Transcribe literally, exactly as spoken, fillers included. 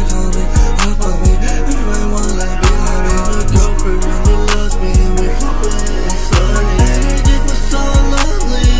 call me, up on me. Everybody wanna let me, let me. My girlfriend really loves me, and we fucking it's sunny. Energy was so lovely.